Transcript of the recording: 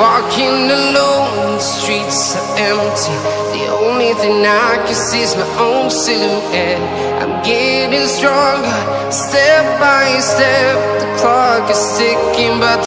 walking alone, the streets are empty. The only thing I can see is my own silhouette. I'm getting stronger, step by step. The clock is ticking, but